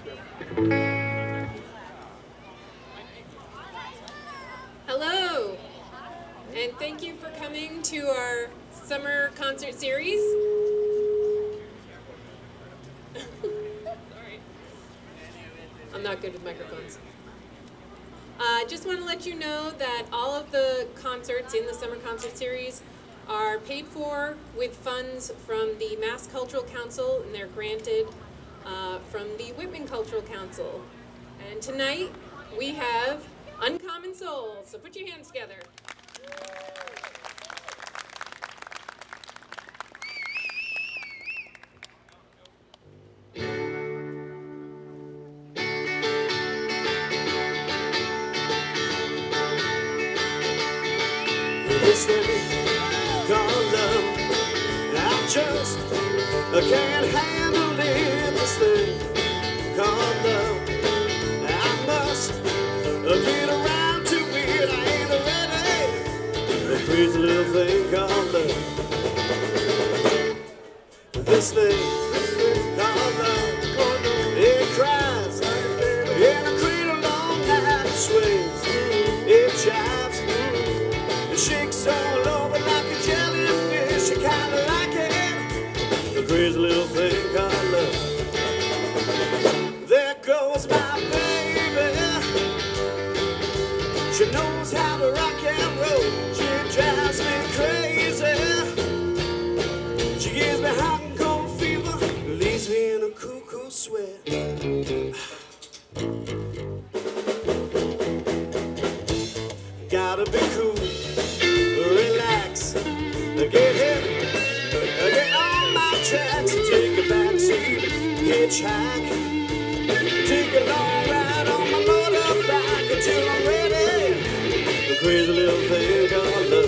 Hello, and thank you for coming to our summer concert series. Sorry. I'm not good with microphones. Just want to let you know that all of the concerts in the summer concert series are paid for with funds from the Mass Cultural Council, and they're granted from the Whitman Cultural Council. And tonight we have Uncommon Souls, so put your hands together. This thing called love, I just can't handle it. This thing called love, I must get around to it. I ain't ready. The crazy little thing called love. This thing called love, it cries in a cradle all night, swings, it chives. It shakes all over like a jellyfish. I kinda like it, the crazy little thing called love. There goes my baby. She knows how to rock and roll. She drives me crazy. She gives me hot and cold fever, leaves me in a cool sweat. Gotta be cool, relax, get hip, get on my tracks, take a backseat, hitchhike, take a long ride on my motorbike until I'm ready. The crazy little thing called love.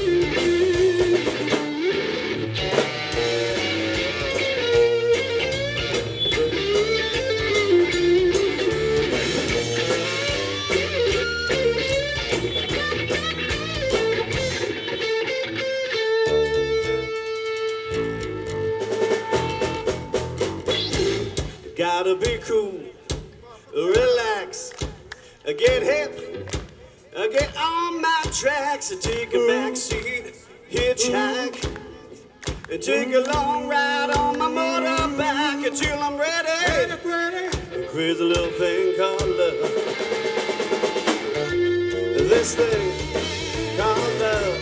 Gotta be cool, relax, get hip, get on my tracks, take a backseat, hitchhike, and take a long ride on my motorbike until I'm ready. A crazy little thing called love. This thing called love,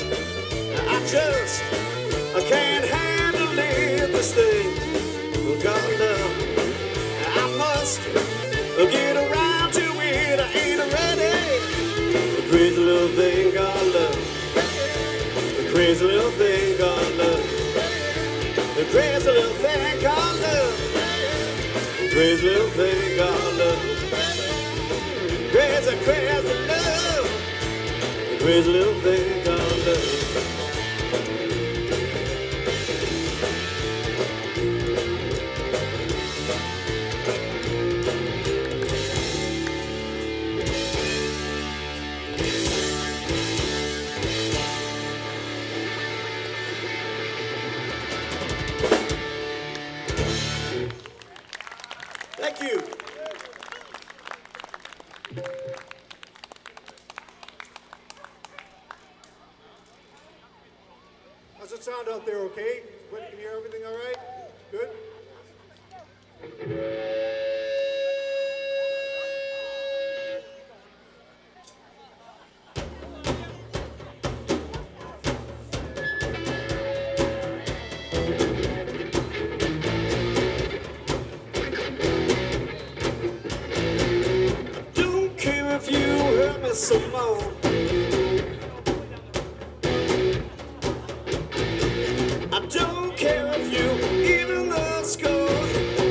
I can't handle it. This thing called love, I must get around to it. I ain't ready. The crazy little thing called love. The crazy little thing called love. The crazy little thing called love. The crazy little thing called love. Crazy, crazy love. The crazy little thing called love. Thank you. How's it sound out there, okay? Can you hear everything all right? Good? Don't care if you hurt me so long. I don't care if you even the score.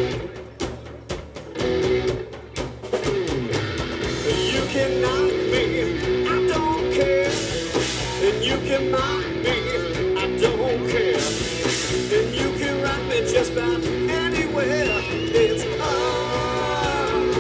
You can knock me, I don't care. And you can mock me, I don't care. And you can rock me just about anywhere. It's alright.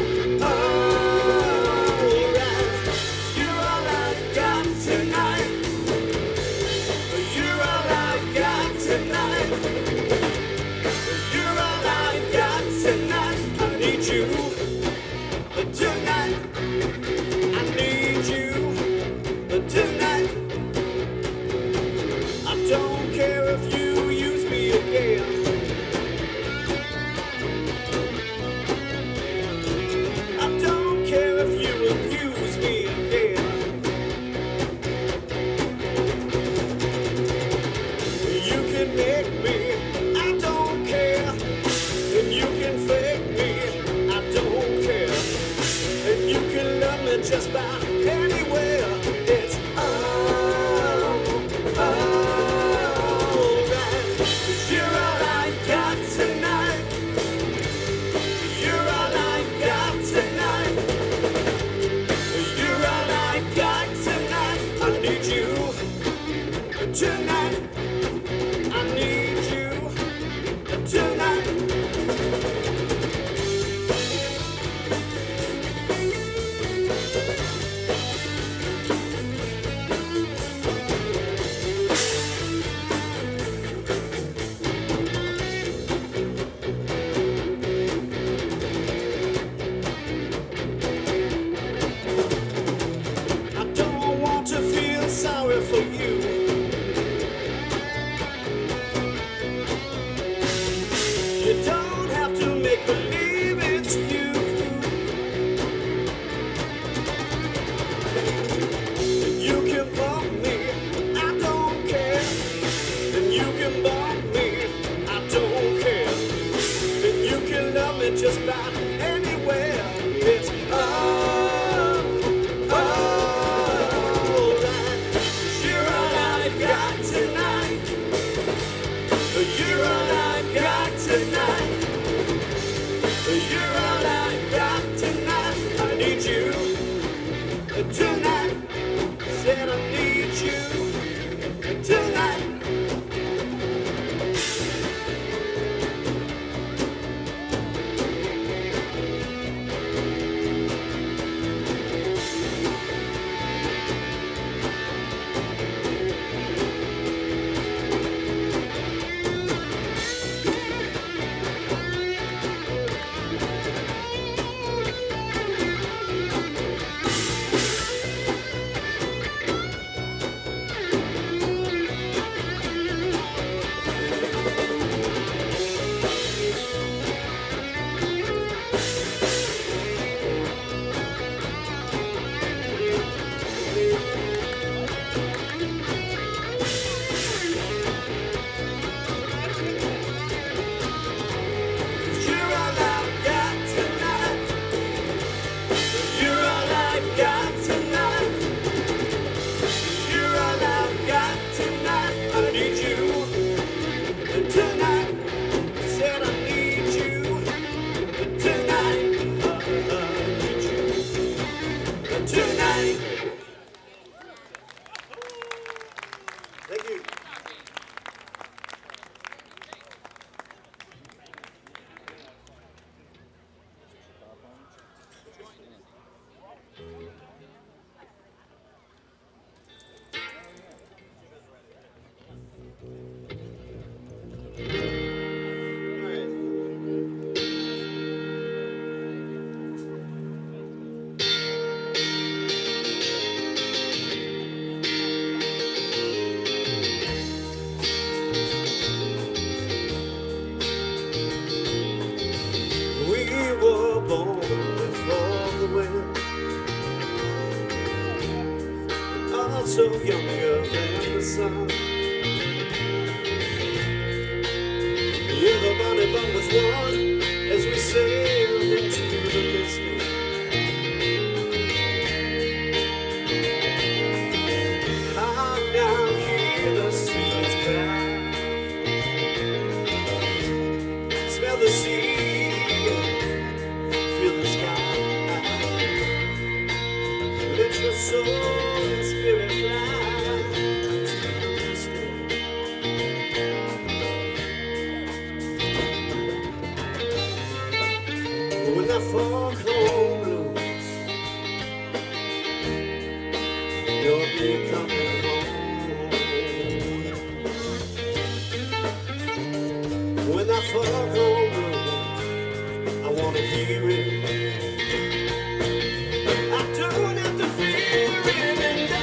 You're all I've got tonight. You're all I've got tonight. You're all I've got tonight. I need you. also younger than the sun. Yeah, the bonnet boat was one as we sailed into the misty. I now hear the seas cry, smell the sea, feel the sky. Let your soul and spirit fly to the misty. When that foghorn blows, you'll be coming home. When that foghorn blows, I wanna hear it. I don't have to fear it, and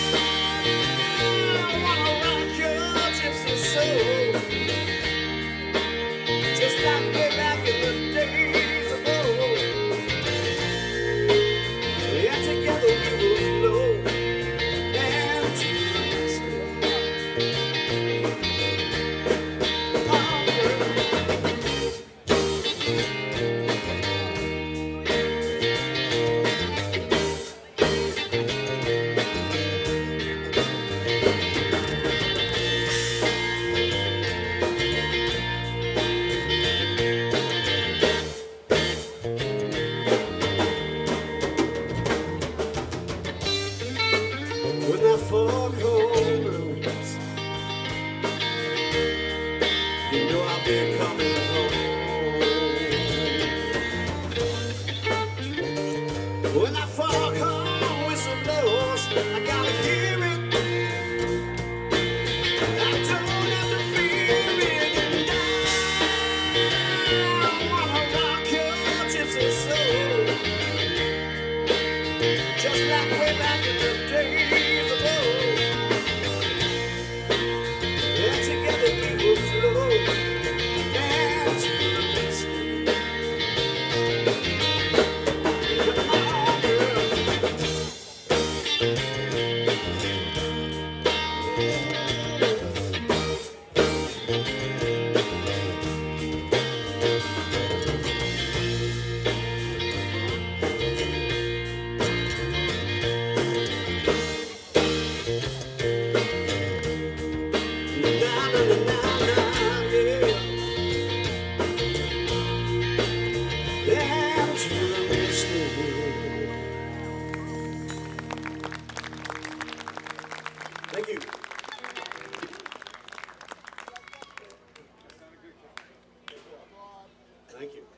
I wanna rock your gypsy soul, just like way back in the days of old. Yeah, together we will flow and to the misty. When that foghorn blows, you know I'll be coming home. When that foghorn whistle blows, I gotta hear it. I don't have to fear it, and I wanna rock your gypsy soul, just like way back in the days of old. And together we will flow and to the misty. Come on, girl. Na, na, na, na, na, yeah. And to the misty. Thank you. Thank you.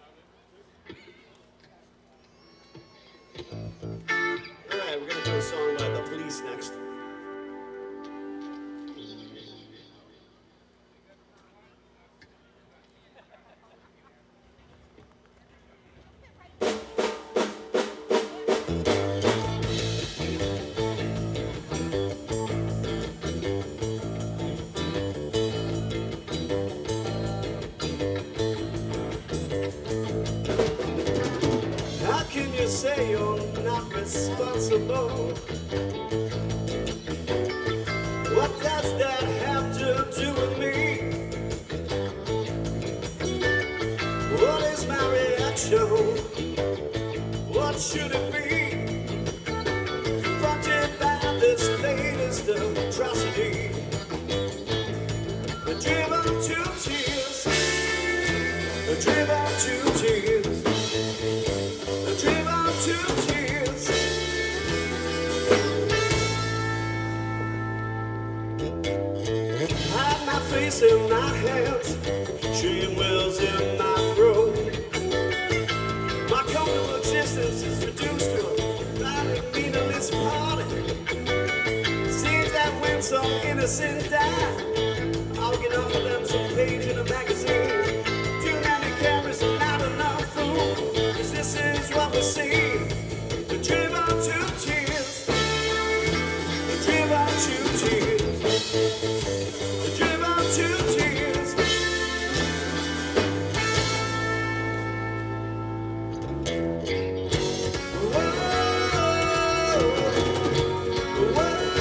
All right, we're gonna do a song by The Police next. How can you say you're not responsible? What does that have to do with me? What is my reaction? What should it be? Confronted by this latest atrocity, driven to tears, driven to tears, driven to tears. Hide my face in my hands, shame wells in my throat. My comfortable existence is reduced to a blind, meaningless party. Seems that when some innocent die, I'll get off of them some page in a magazine. Too many cameras and not enough food, 'cause this is what we see. We're driven to tears, we're driven to tears, we're driven to tears. Whoa, whoa.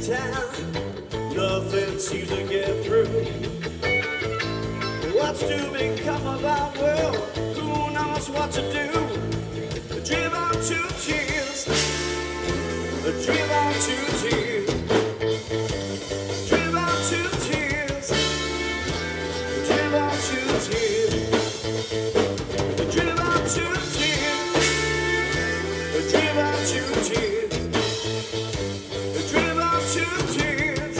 town, nothing seems to get through. What's to become of our world? Who knows what to do? Driven to tears, driven to tears, driven to tears, driven to tears, driven to tears, driven to tears, driven to tears.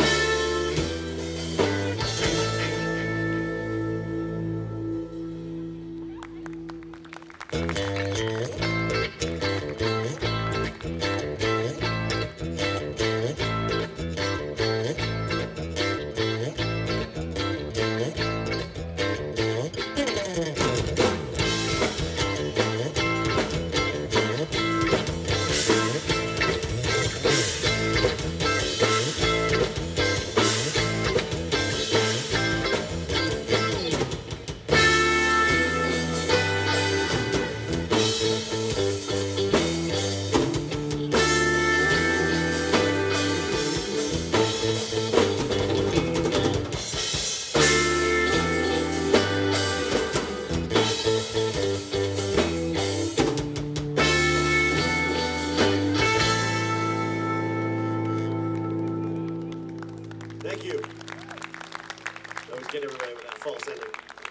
Thank you. Always get everybody with that false ending.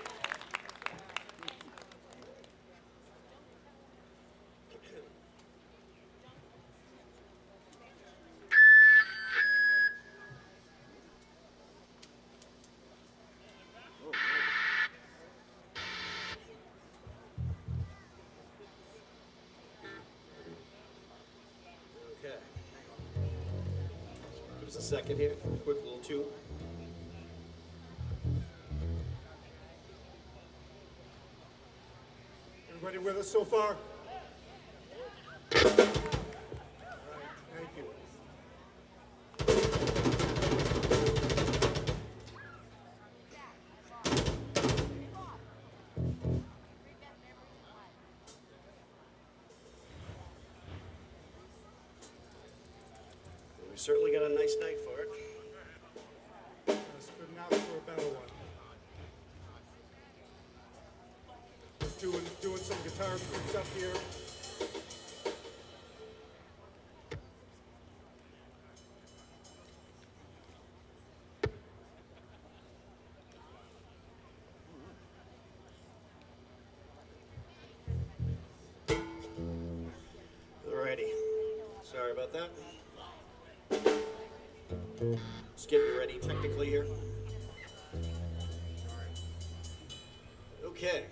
Okay. Give us a second here. Quick little tune. Everybody with us so far? All right, thank you. We certainly got a nice night for it. Let's couldn't ask for a better one. Just doing some guitar picks up here. Alrighty. Sorry about that. Just getting ready technically here. Okay.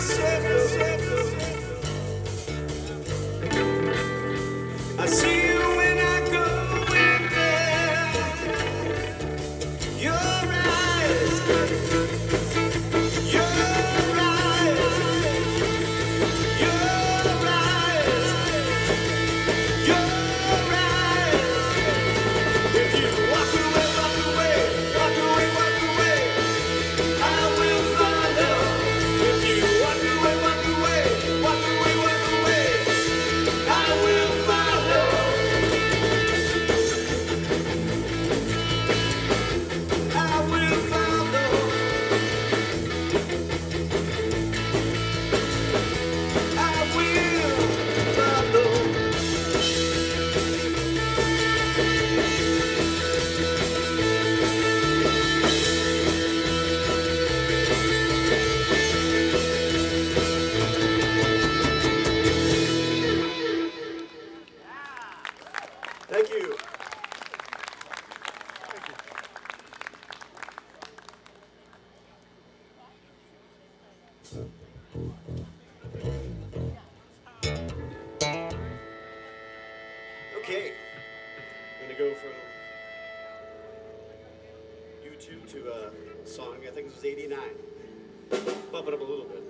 I see you when I go in there. Your eyes, your eyes, your eyes, your eyes. If you walk away, walk away, walk away, walk away, I will follow. If you walk away, walk away, walk away, walk away, I will follow. I will follow. I will follow. Thank you. Okay, I'm gonna go from YouTube to a song, I think this was 89. Bump it up a little bit.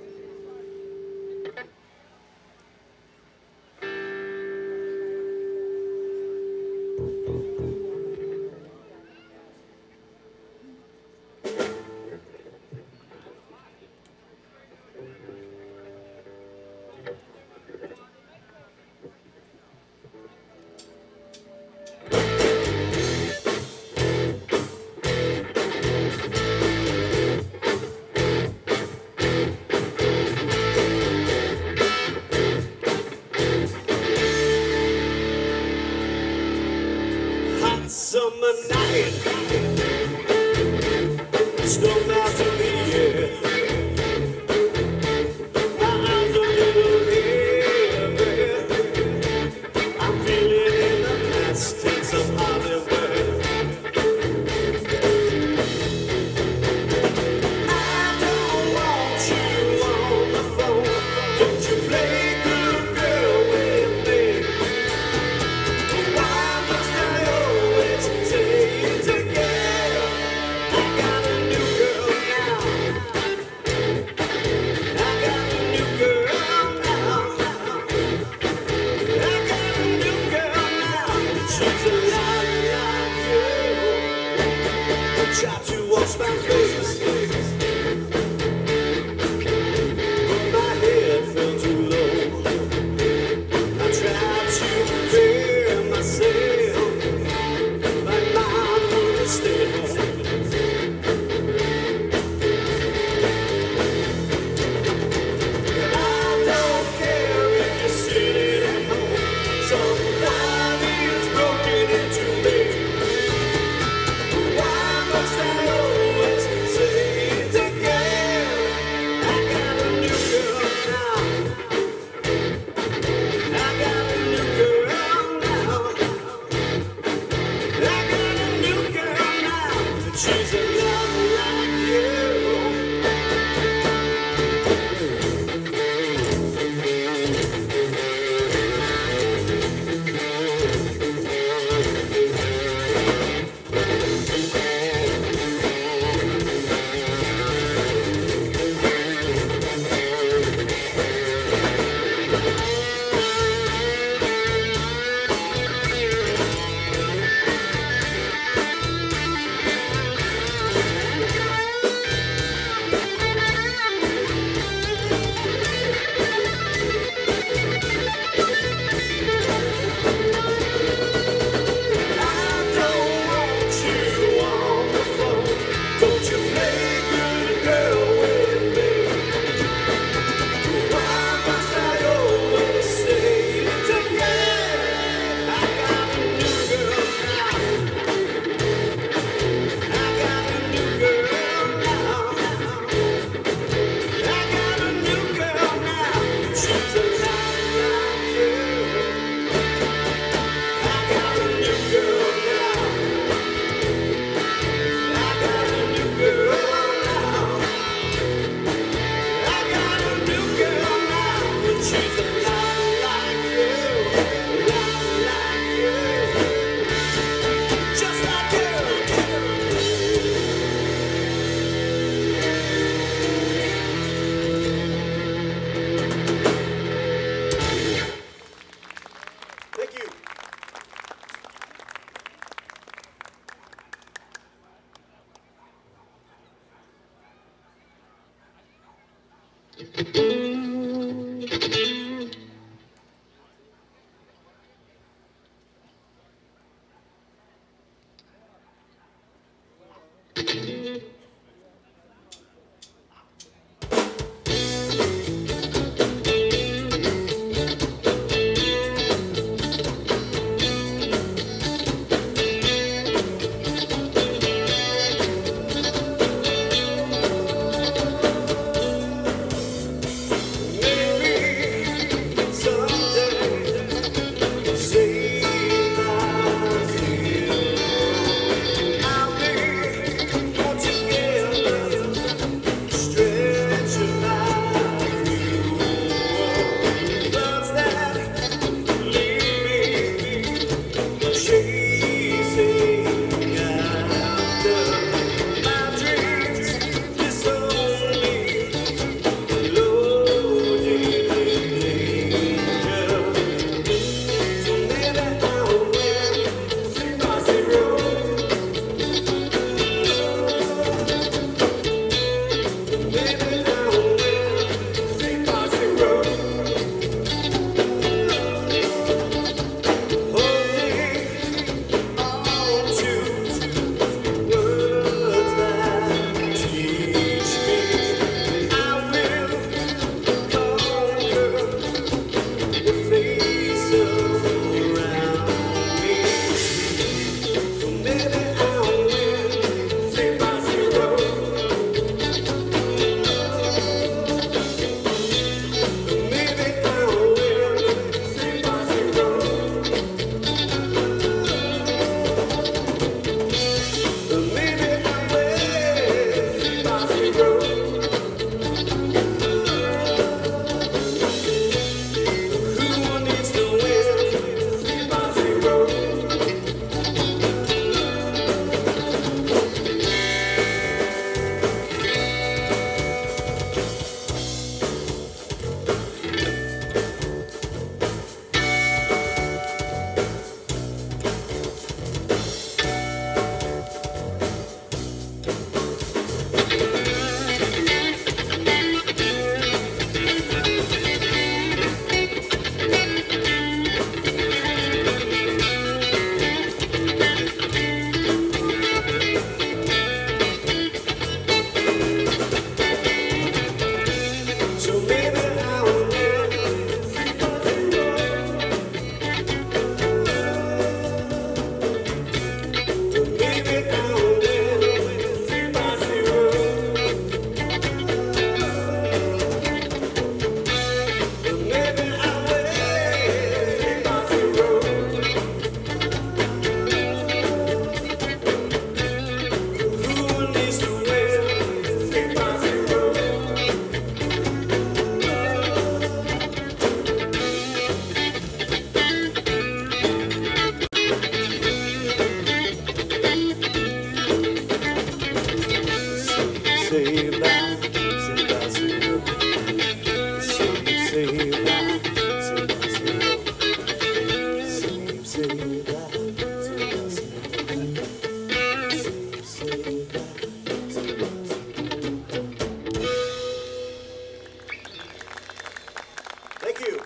Thank you.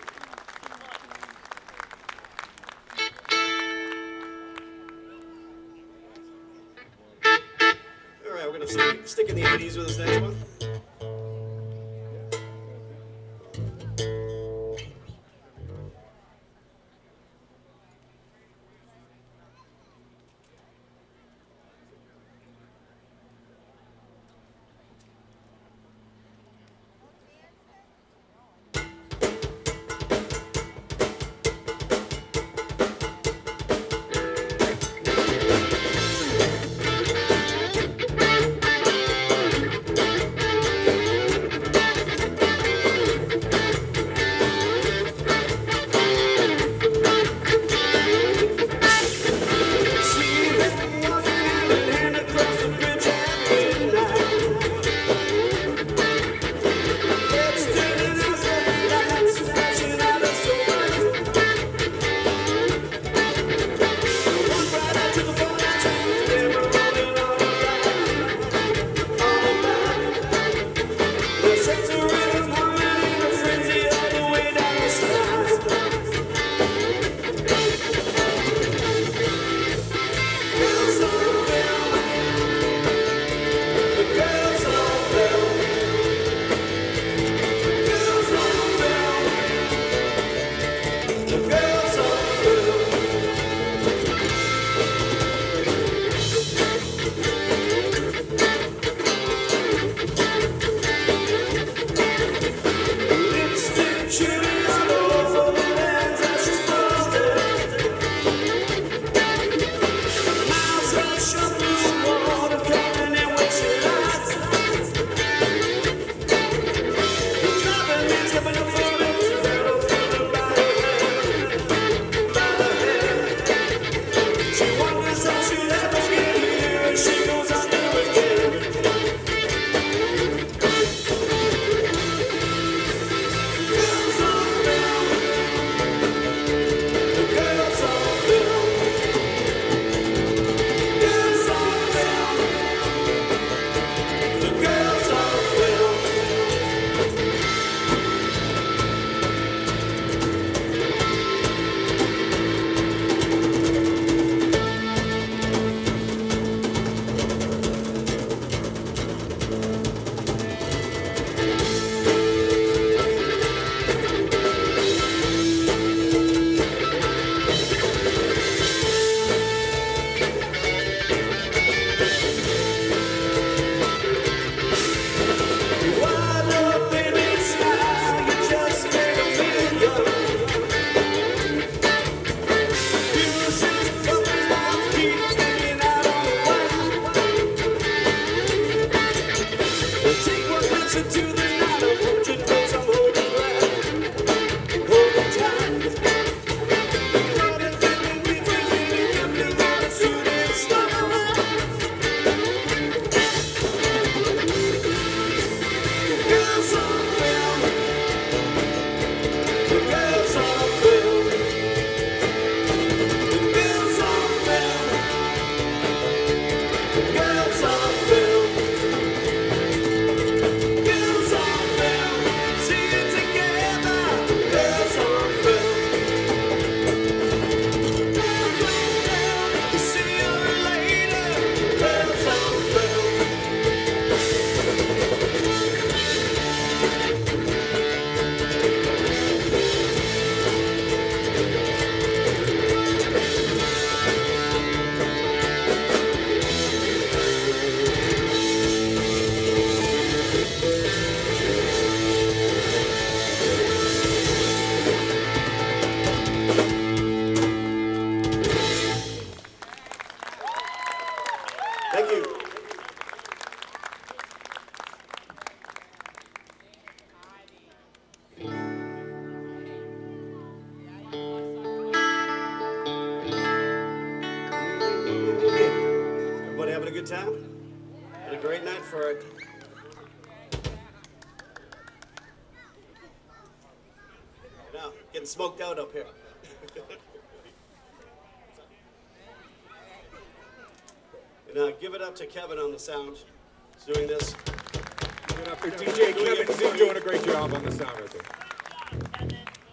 All right, we're going to stick in the 80s with this next one. Thank you. Everybody having a good time? Had a great night for it. Now, getting smoked out up here. And give it up to Kevin on the sound. He's doing this. Give it up for DJ Kevin. He's doing a great job on the sound, I think.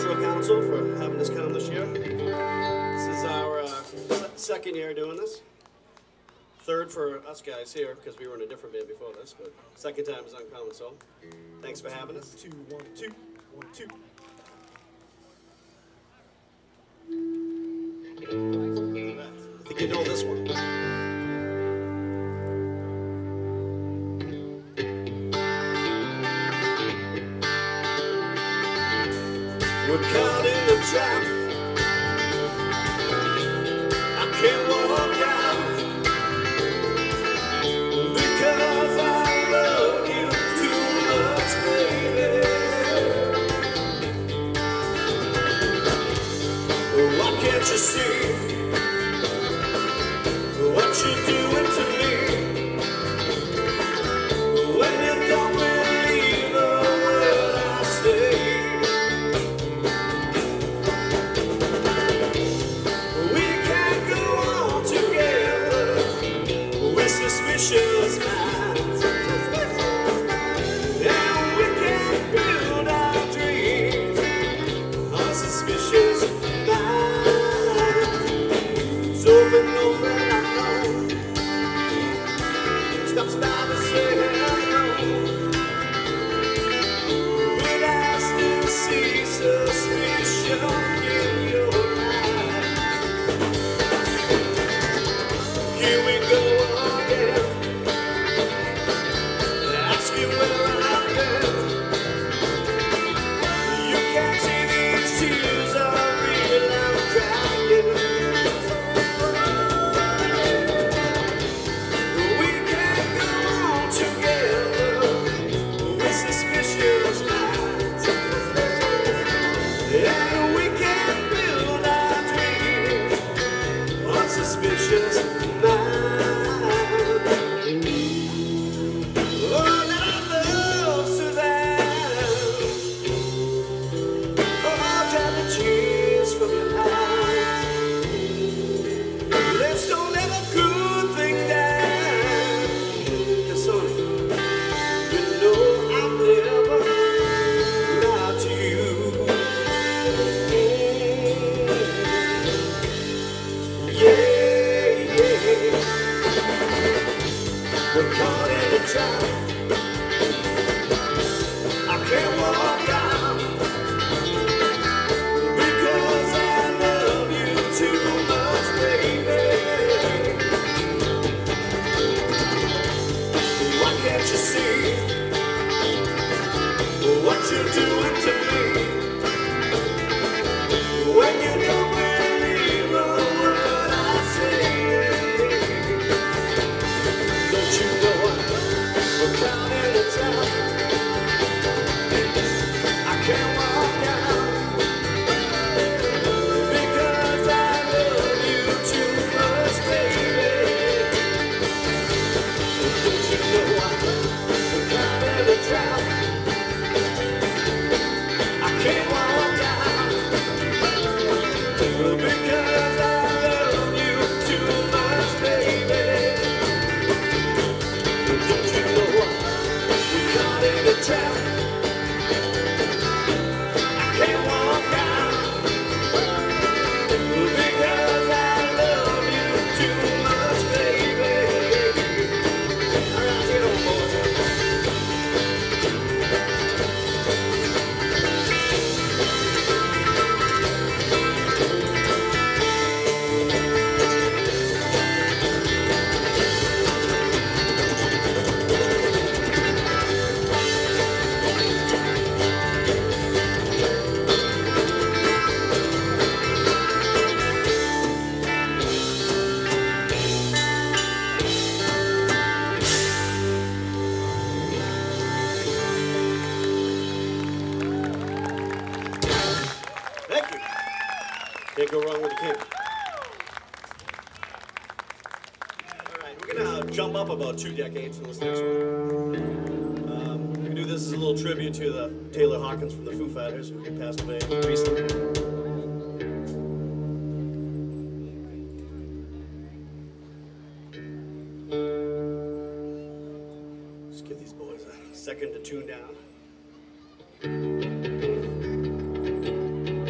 Cultural Council for having us come this year. This is our second year doing this. Third for us guys here, because we were in a different band before this, but second time is Uncommon Soul. Thanks for having us. 2, 1, 2, 1, 2. I think you know this one. We're caught in a trap. I can't walk out because I love you too much, baby. Why can't you see what you're doing to me when you don't believe a word I say? Suspicious minds, and we can build our dreams on suspicious minds. So over and over I know, stops by to say hello, but I still see suspicion in your eyes. Here we go. Suspicious mind. Oh, that love survive. Oh, dry the tears from your eyes. Let's don't let a good thing die. Yes, honey, you know I'll never lie to you. Yeah. We're caught in a trap. I can't walk out because I love you too much, baby. Why can't you see what you're doing to me when you don't believe a word I say? Don't you know we're caught in a trap? I can't walk out because I love you too much, baby. Don't you know we're caught in a trap? I can't walk out because I love you too much, baby. Don't you know we're caught in a trap? I can't walk out because I love you too much, baby. All right, get on board. Thank you. Can't go wrong with the king. All right, we're gonna jump up about 2 decades in this next one. We're gonna do this as a little tribute to the Taylor Hawkins from the Foo Fighters, who passed away recently. Just give these boys a second to tune down.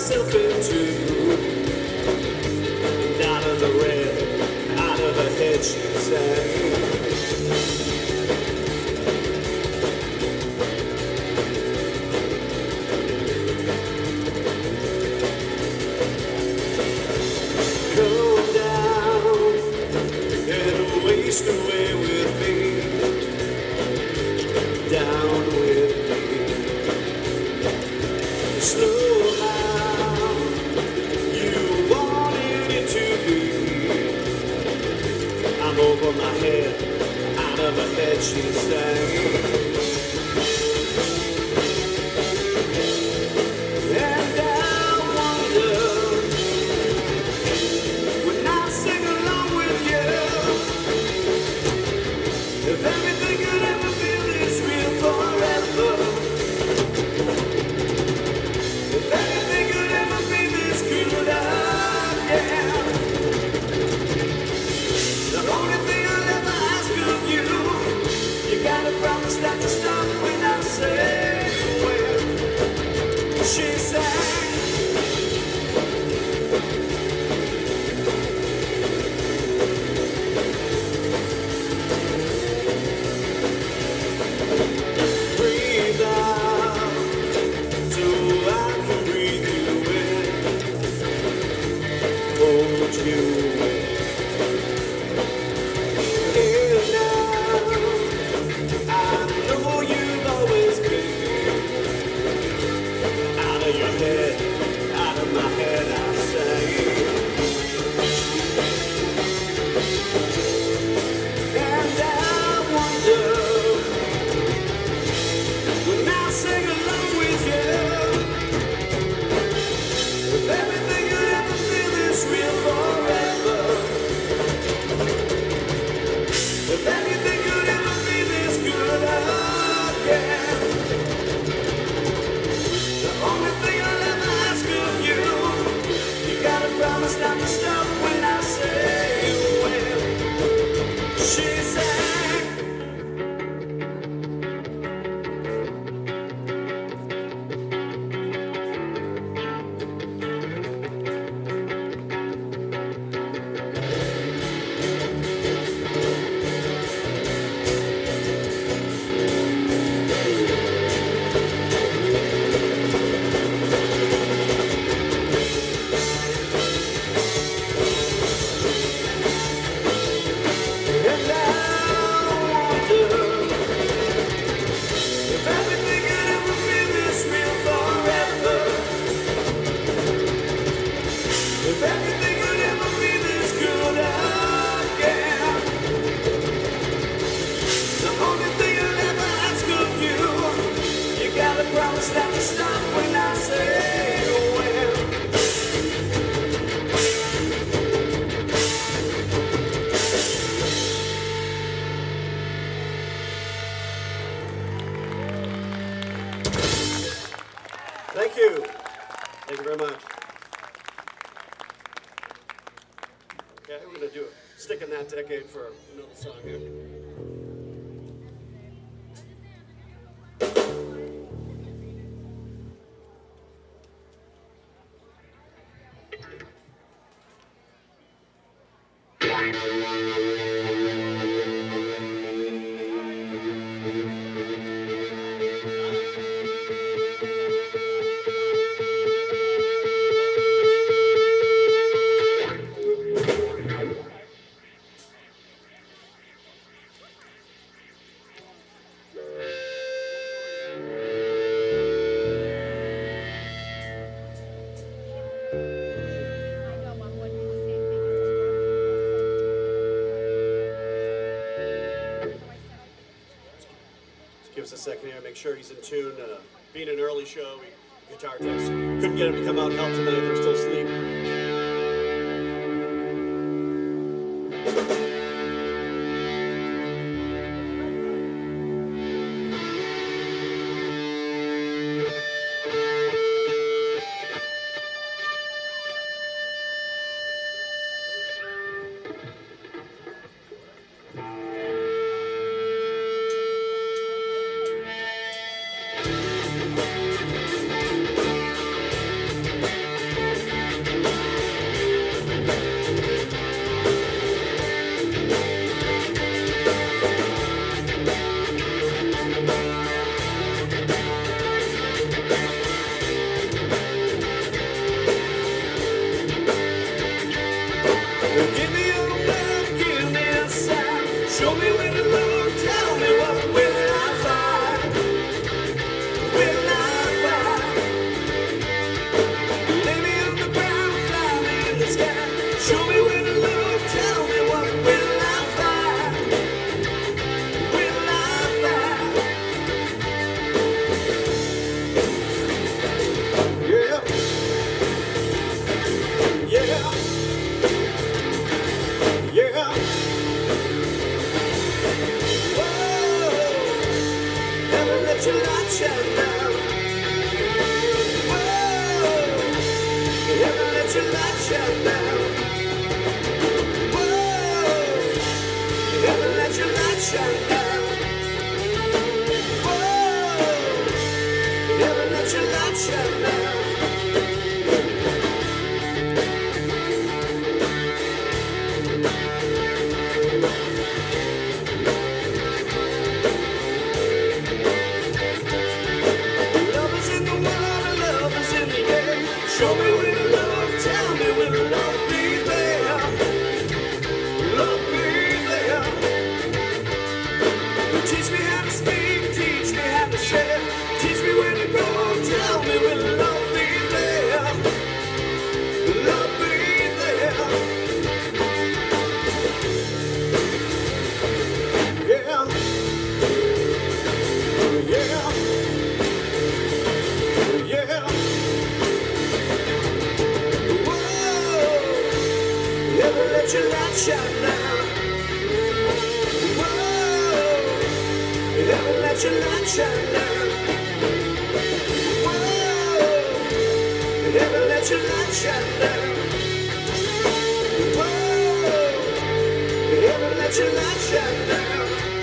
myself into. And out of the red, out of her head she sang. Come down and waste away with me. Down with me. Slow how you wanted it to be. I'm over my head, out of her head she sang. And I wonder when I sing along with you, if everything could ever be this real forever. If anything could ever be this good again. The only thing I'll ever ask of you, you gotta promise not to stop when I say when. She sang. Breathe out so I can breathe you in, hold you in. And now I know you've always been out of your head, out of my head I say. And I wonder when I sing along with you, if everything could ever feel this real forever. If anything could ever be this good again. The only thing I'll ever ask of you, you gotta promise not to stop when I say when. She sang. And I wonder if everything could ever be this real forever. If everything could ever be this good again. The only thing I'll ever ask of you, you gotta promise not to stop when I say when. Thank you. Thank you very much. Okay, we're gonna do a stick in that decade for another song here. Give us a second here, make sure he's in tune. Being an early show, guitar techs couldn't get him to come out and help tonight. They're still asleep. shine down. Whoa, heaven let your light shine down. Whoa, heaven let your light shine down. Show me where the love, tell me where the love be there. Love be there. Teach me how to speak, teach me how to share. Teach me where to go, tell me where the love be there. Love be there. Yeah. Yeah. Yeah. Heaven let your light shine down. Whoa, heaven let your light shine down. Whoa, heaven let your light shine down. Whoa, heaven let your light shine down.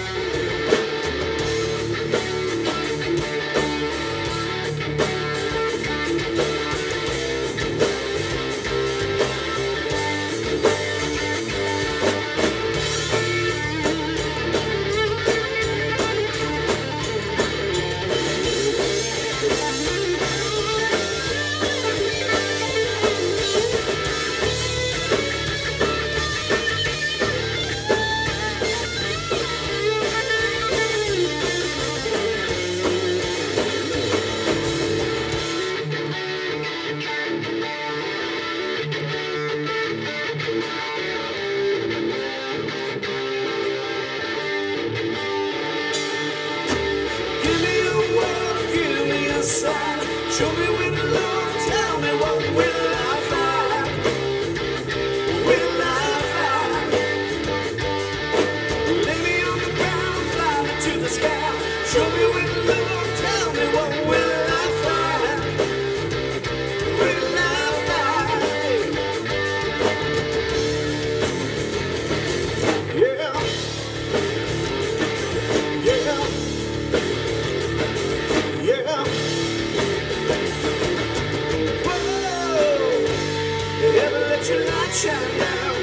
Show me where to look, tell me what will I find? Will I find? Lay me on the ground, fly me to the sky. Show me where to look, tell me what will I find? Will I find? Yeah. Yeah. Yeah. Heaven let your light shine down.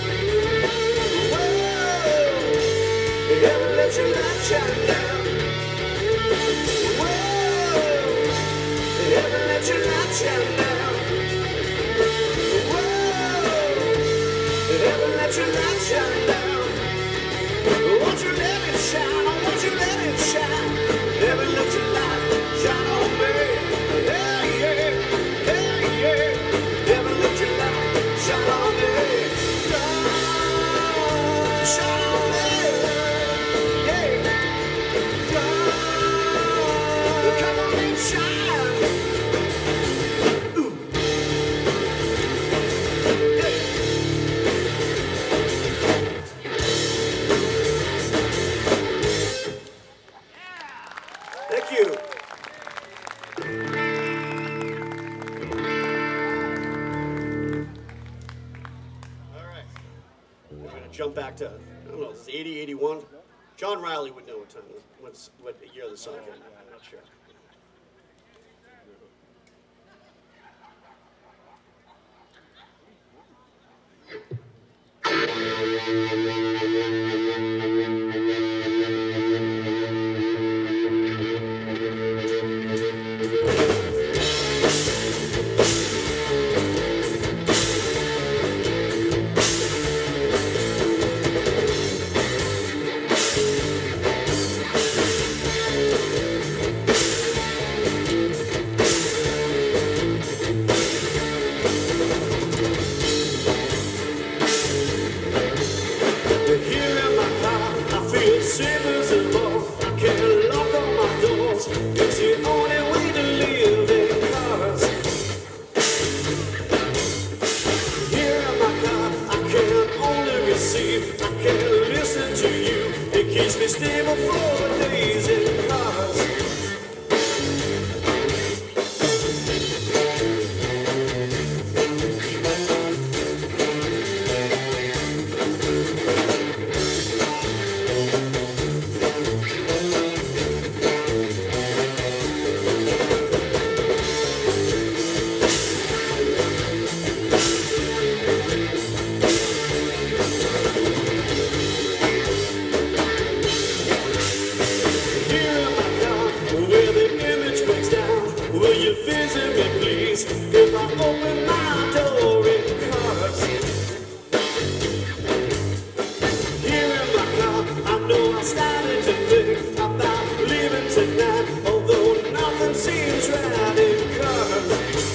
Whoa, heaven let your light shine down. Whoa, heaven let your light shine down. Whoa, heaven let your light shine down. Won't you let it shine? Won't you let it shine? Heaven let your light shine on me. Yeah, yeah, yeah, yeah. Heaven let your light shine on me. Shine on me. Yeah. Come on and shine. Ooh. Yeah. Thank you. Jump back to, I don't know, it's 80, 81. John Riley would know what year the song came out. I'm not sure. will you visit me, please? If I open my door in cars, here in my car, I know I'm starting to think about leaving tonight, although nothing seems right in cars.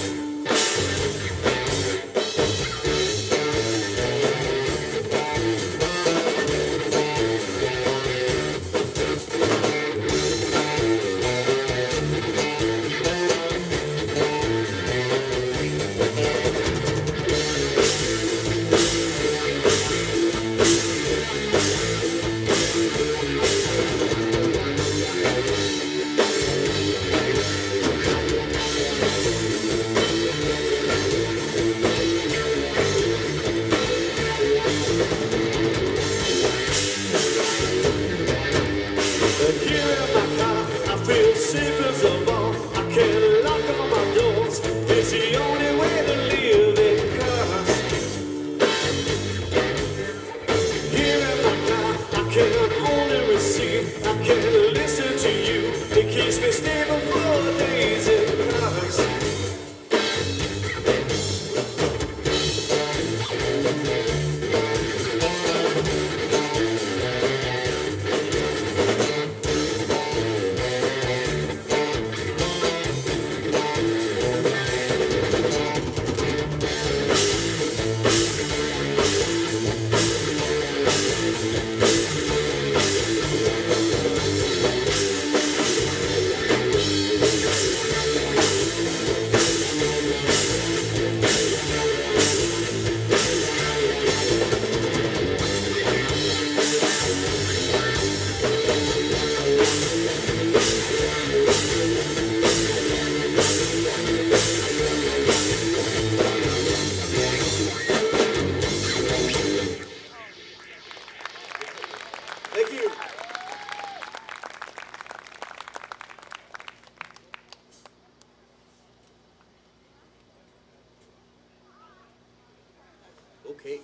Okay.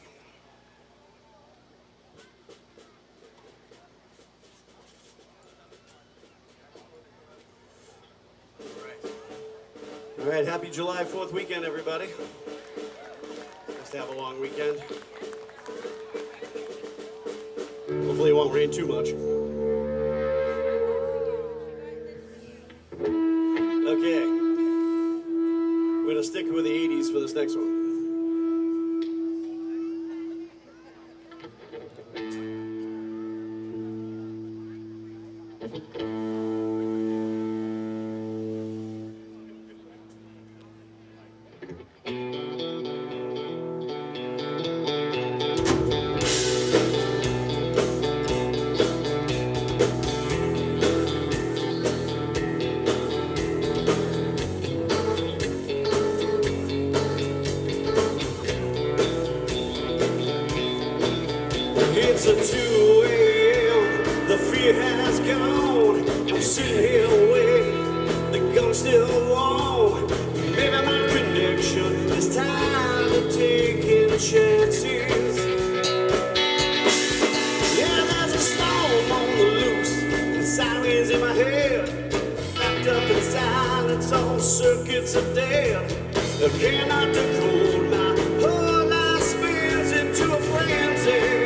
All right, happy July 4th weekend, everybody. Nice to have a long weekend. Hopefully it won't rain too much. Okay. We're going to stick with the 80s for this next one. It's a 2 a.m. The fear has gone. I'm sitting here waiting. The gun's still warm. Maybe my connection is tired of taking chances. Yeah, there's a storm on the loose, and sirens in my head. Wrapped up in silence, all circuits are dead. I cannot control my whole life spins into a frenzy.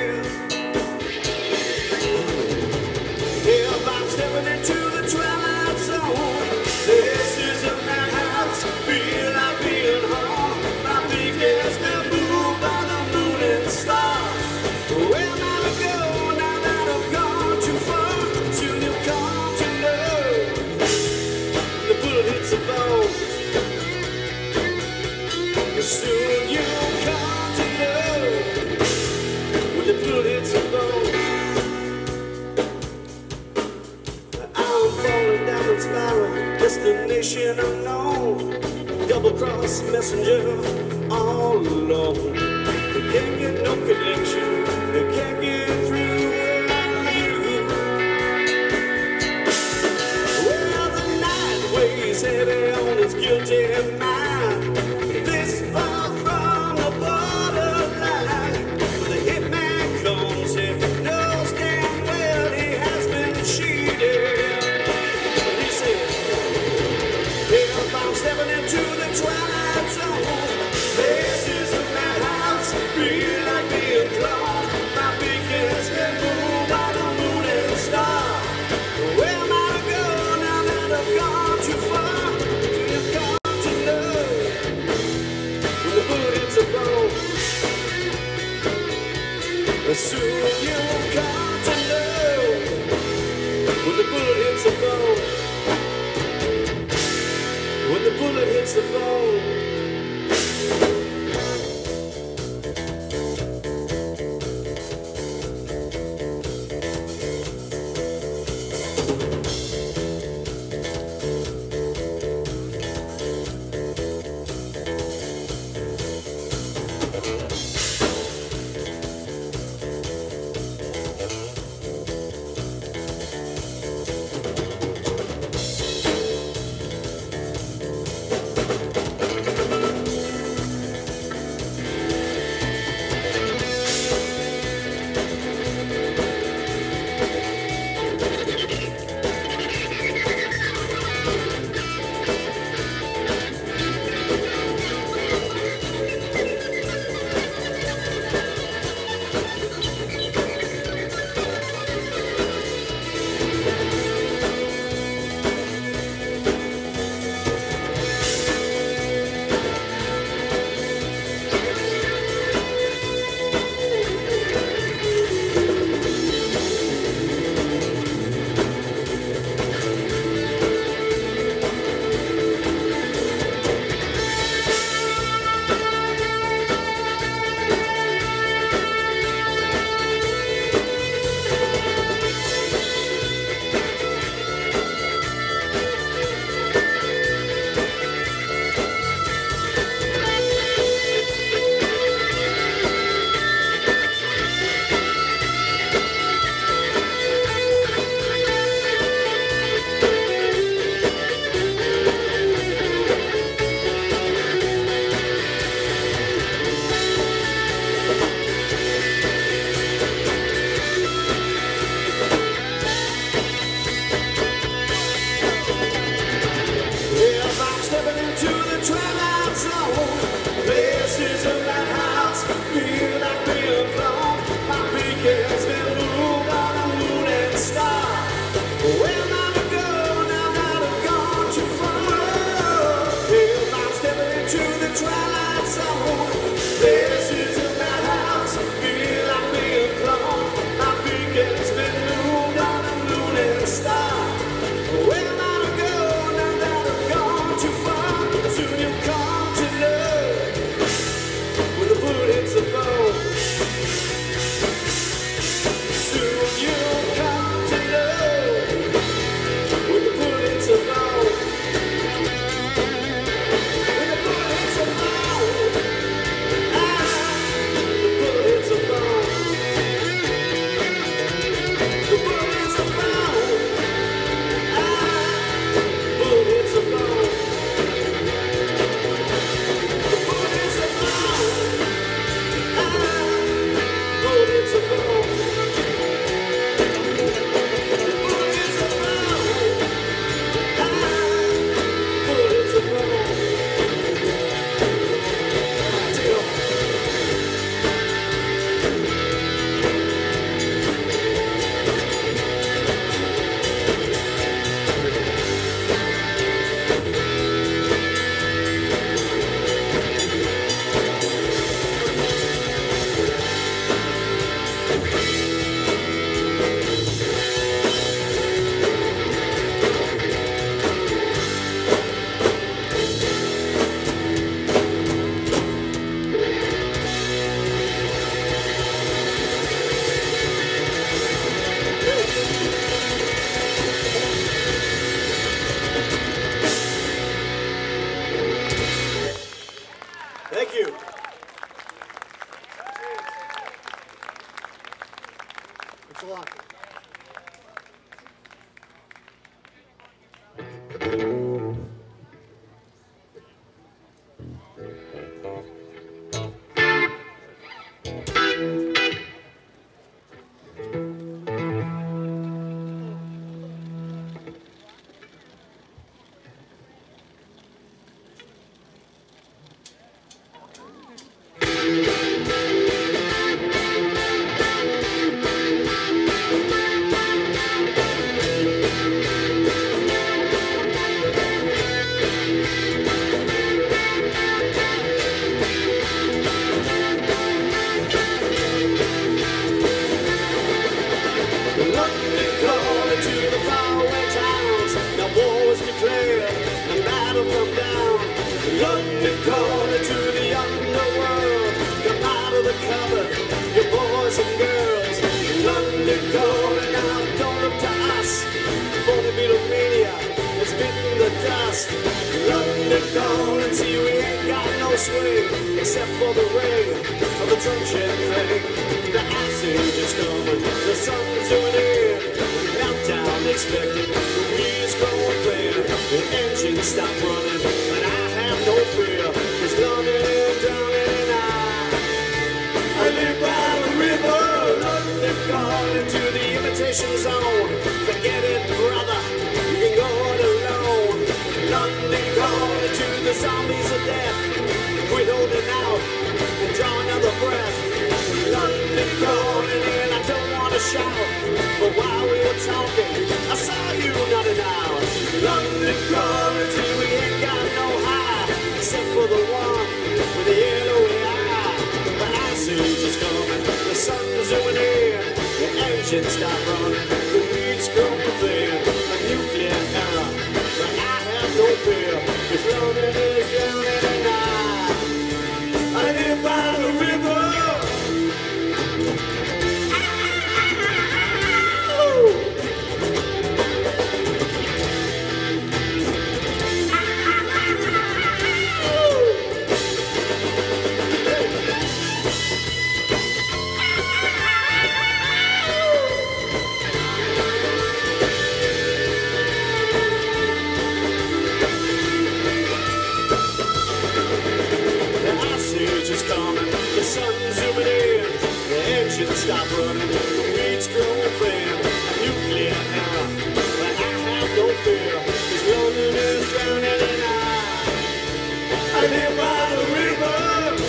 Stepping into the twilight zone. This is a madhouse. Feel like being home. My feet has been moved by the moon and stars. Where am I to go now that I've gone too far? Soon you'll come to know. The bullet hits the bone. Soon you'll come to know. When the bullet hits the bone. Spiral, destination unknown, double-cross messenger, all alone. They can't get no connection, they can't get through without you. Well, the night weighs heavy on his guilty mind. This far from the borderline, when the hitman comes, he knows damn well he has been cheated. stepping into the twilight zone. This is a madhouse, feel like being drawn. My beacon's been moved by the moon and star. Where am I to go now that I've gone too far? Do you come to know when the bullet hits the bone? Soon you'll come to know when the bullet hits the bone. When the bullet hits the bone. It's a London calling to the underworld. Come out of the cupboard, you boys and girls. London calling out, don't look to us. For the Beatlemania has bitten the dust. London calling, see we ain't got no swing except for the ring of the drum shed thing. The ice age is coming, the sun's zooming in. Meltdown expected, the wheels growing thin. The engine stopped running, but I have no fear. Cause London is drowning and I live by the river. London calling to the imitation zone. Forget it, brother, you can go it alone. London calling to the zombies of death. Quit holding out and draw another breath. London calling and I don't want to shout, but while we were talking, I saw you nodding out. London calling till we ain't got no high, except for the one with the yellowy eye. The ice age is coming, the sun's zooming in, the engine stopped running, the weeds growing thin, a nuclear error, but I have no fear, cause London is drowning and I live by the river. The sun's zooming in, the engine stopped running, the weeds growing thin, a nuclear error, but I have no fear, cause London is drowning and I live by the river.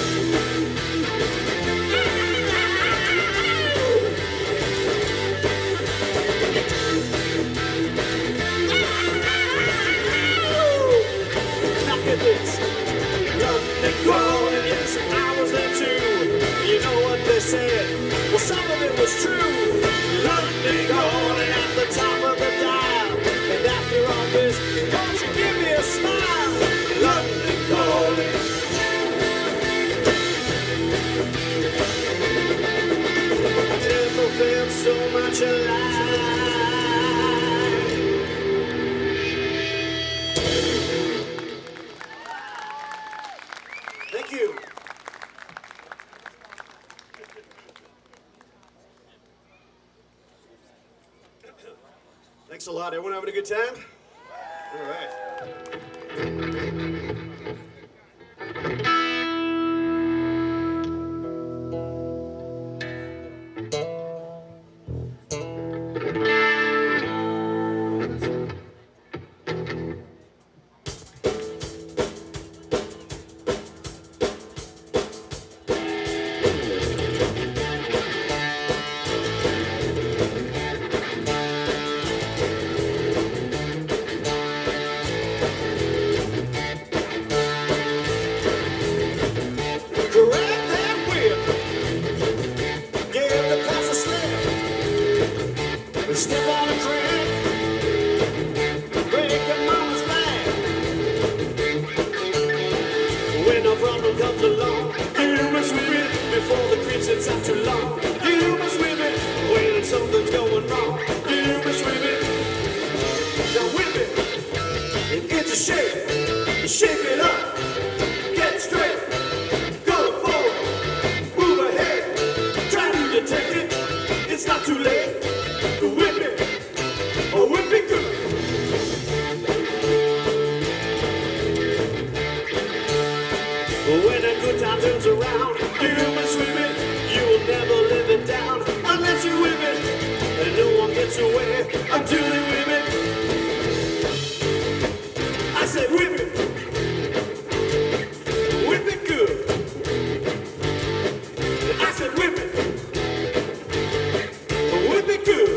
Look at this, London calling, yes, I was there too. You know what they said? Well, some of it was true. London calling at the top of the dial. And after all this, won't you give me a smile? London calling. I never felt so much alive. Thank you. Thanks a lot. Everyone having a good time? All right. Step on a crack, break your mama's back. When a problem comes along, you must whip it before the creep sits out too long. You must whip it when something's going wrong. You must whip it, now whip it, and get to shake it up, get straight, go forward, move ahead, try to detect it, it's not too late. Whip it, or whip it good. When a good time turns around, you must whip it. You will never live it down unless you whip it. And no one gets away until they whip it. I said whip it. Whip it good. I said whip it. Whip it good.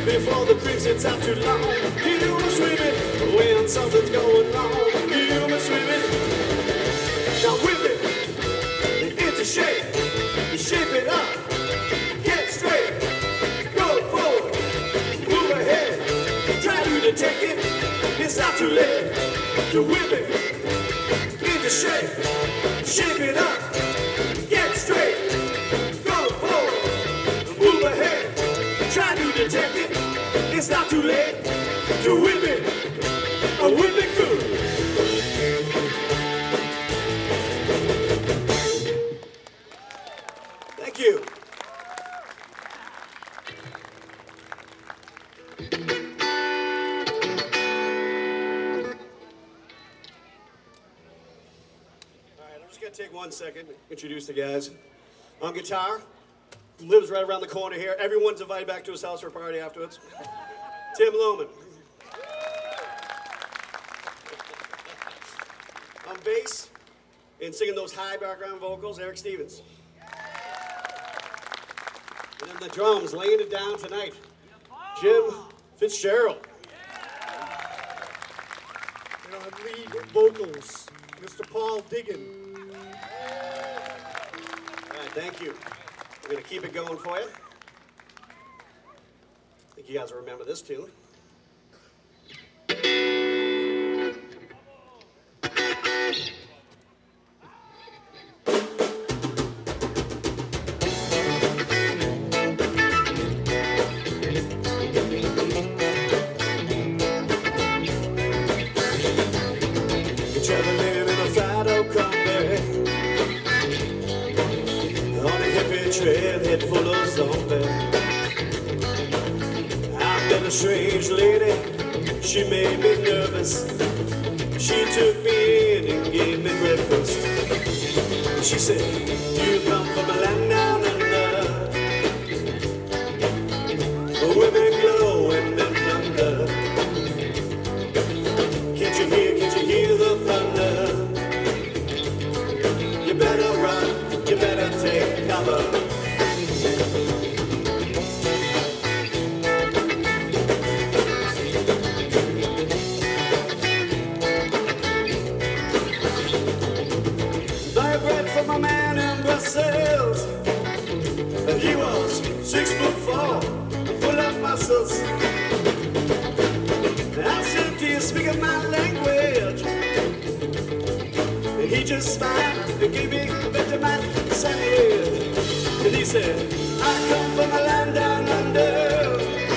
before the creep sits out too long. You must sweep it when something's going wrong. You must sweep it. Now whip it into shape. You shape it up. Get straight. Go forward. Move ahead. Try to detect it. It's not too late to whip it into shape. Shape it up. Get straight. Go forward. Move ahead. Try to detect it. It's not too late to whip it. Whip it good. Thank you. Take 1 second, introduce the guys. On guitar, lives right around the corner here. Everyone's invited back to his house for a party afterwards. Tim Lohman. On bass, and singing those high background vocals, Eric Stevens. And then the drums, laying it down tonight, Jim Fitzgerald. And on lead vocals, Mr. Paul Diggin. Thank you. We're going to keep it going for you. I think you guys will remember this tune. You're traveling in a fat old Combi on a hippie trailhead full of zombies. I met a strange lady, she made me nervous. She took me in and gave me breakfast. She said, you come from a land down under, women glow and men thunder. Can't you hear the thunder? You better run, you better take cover. Buy bread from a man in Brussels. He was 6'4", full of muscles. I said, do you speak my language? And he just smiled and gave me a Vegemite sandwich. And he said, I come from a land down under.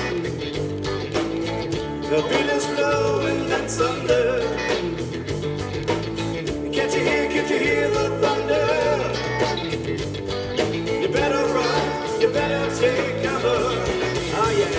The wind is blowing and thunder. Can't you hear the thunder? You better run, you better take cover. Oh yeah.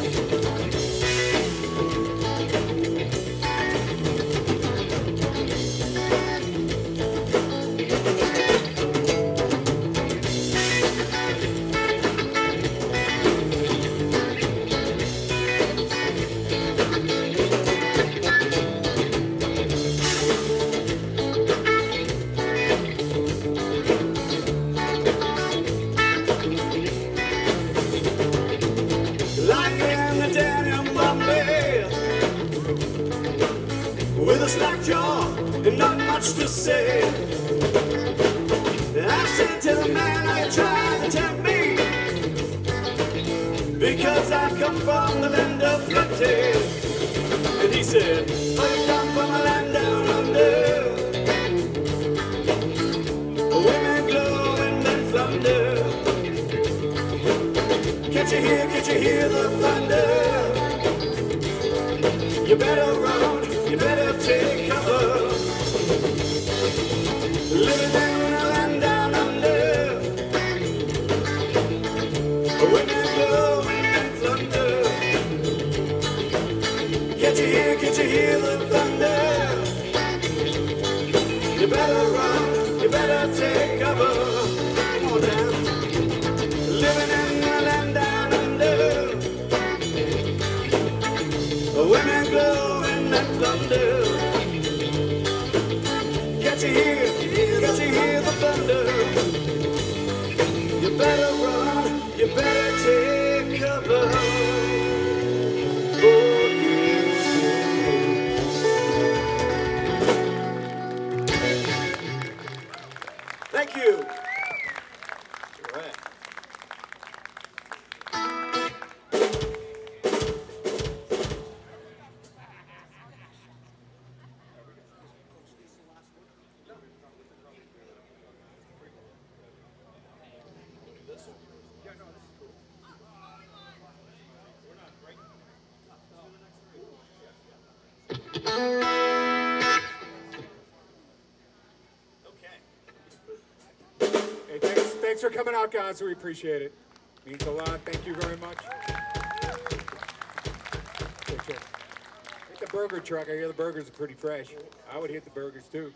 With a slack jaw and not much to say, I said to the man, are you trying to tempt me? Because I come from the land of plenty. And he said, I come from a land down under. Women glow and men thunder. Can't you hear the thunder? You better run, you better take cover. Living in a land down under. Women glow and thunder. Can't you hear the thunder? You better run, you better take cover. Come on down. Living in a land down under. Women glow and thunder. Can't you hear the thunder? You better run, you better take cover. Hey, thanks for coming out, guys. We appreciate it. Means a lot. Thank you very much. Take care. Hit the burger truck. I hear the burgers are pretty fresh. I would hit the burgers too.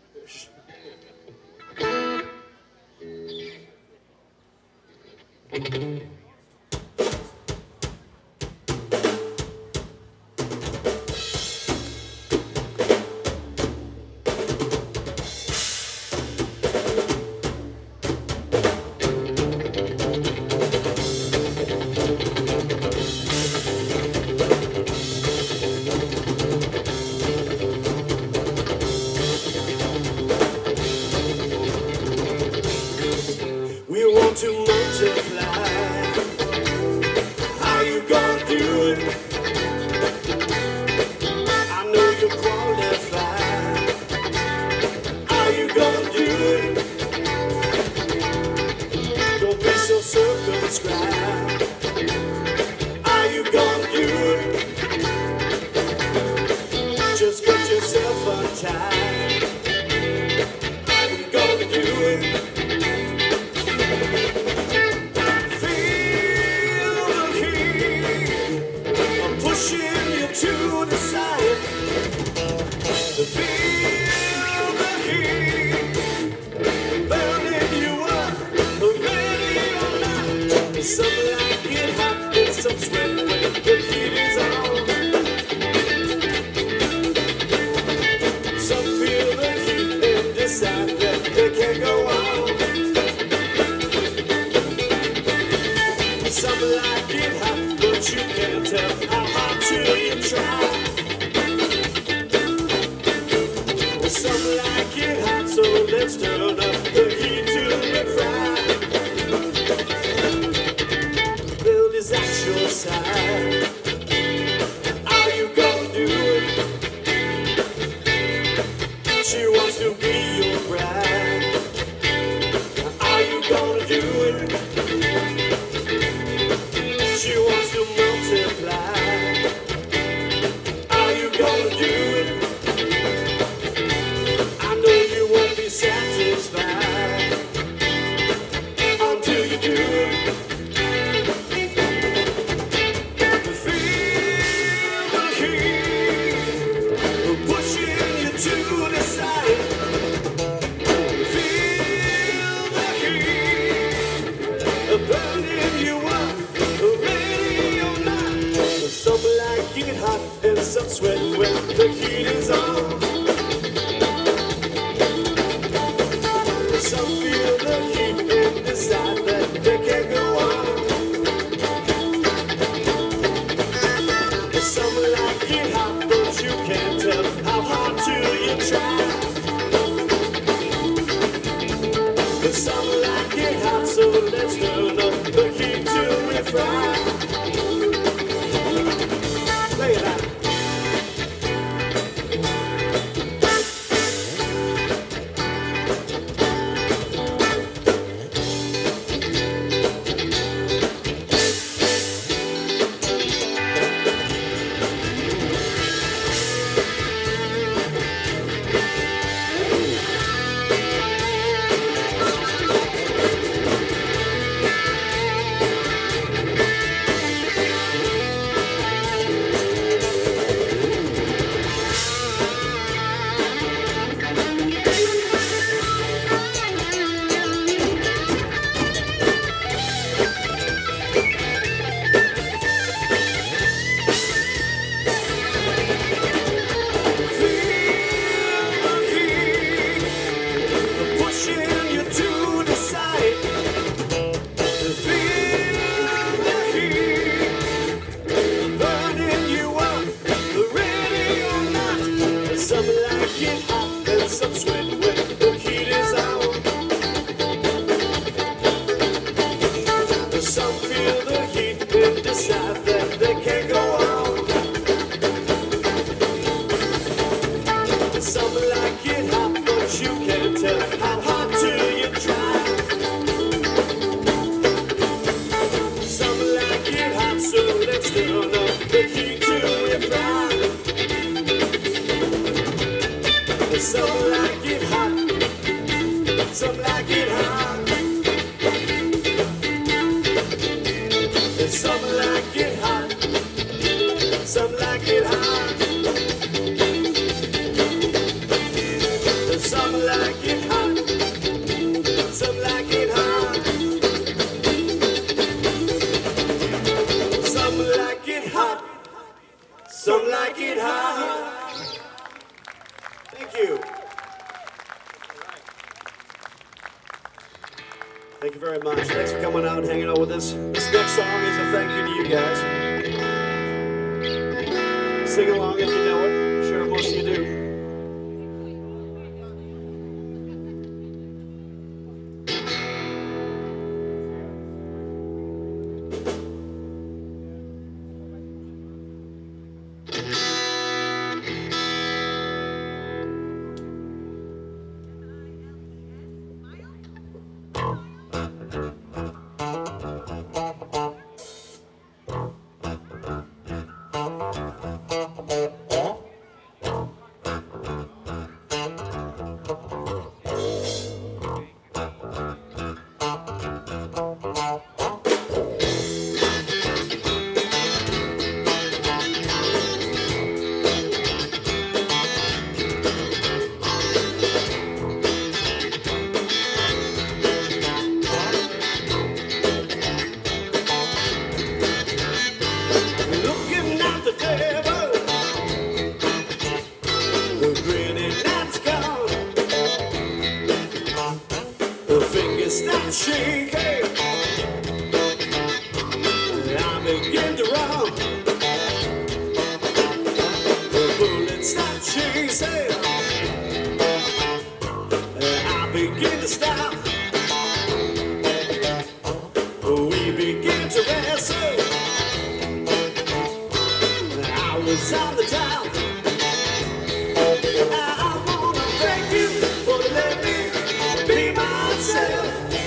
We want to multiply. How you gonna do it? I know you qualify. How you gonna do it? Don't be so circumscribed. How you gonna do it? Just get yourself untied. How you gonna do it? Pushing you to the side. Feel the heat burning you up, ready or not. Some like it hot and some sweat when the heat is on. Some feel the heat and decide that they can't go on. Some like it hot, but you can't tell how hot till you try. Some like it hot, so let's turn up the heat till we fry. Bill is at your side. How you gonna do it? She wants to be your bride. How you gonna do it? She wants to multiply. How you gonna do it? I know you won't be satisfied until you do it. Feel the heat pushing you to the side. Feel the heat burning you up. Some like it hot and some sweat when the heat is on. Some feel the heat and decide that they can't go on. Some like it hot, but you can't tell how hard till you try. Some like it hot, so let's turn up the heat till we fry. Play it out. some like it hot. Some like it hot, some like it hot. Some like it hot, some like it hot. Thank you. Thank you very much. Thanks for coming out and hanging out with us. This next song is a thank you to you guys. Sing along if you know it. I'm sure most of you do. Start shaking, I begin to run. The bullets start chasing, I begin to stop. We begin to wrestle. I was on the top. I wanna thank you for letting me be myself.